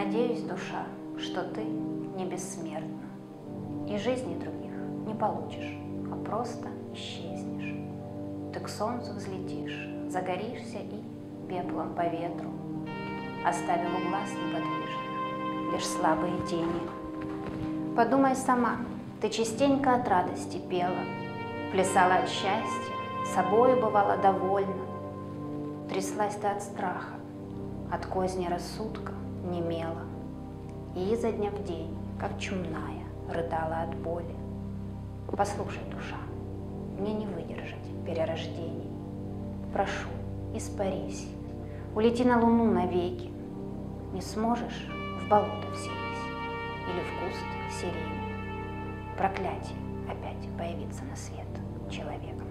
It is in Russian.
Надеюсь, душа, что ты не бессмертна, и жизни других не получишь, а просто исчезнешь. Ты к солнцу взлетишь, загоришься и пеплом по ветру, оставив у глаз неподвижных лишь слабые тени. Подумай сама, ты частенько от радости пела, плясала от счастья, собою бывала довольна. Тряслась ты от страха, от козни рассудка немела, и изо дня в день, как чумная, рыдала от боли. Послушай, душа, мне не выдержать перерождений. Прошу, испарись, улети на луну навеки. Не сможешь — в болото вселись или в куст сирени. Проклятие опять появиться на свет человека.